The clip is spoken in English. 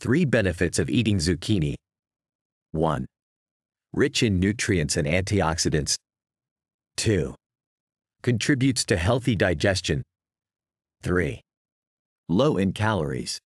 3 benefits of eating zucchini. 1. Rich in nutrients and antioxidants. 2. Contributes to healthy digestion. 3. Low in calories.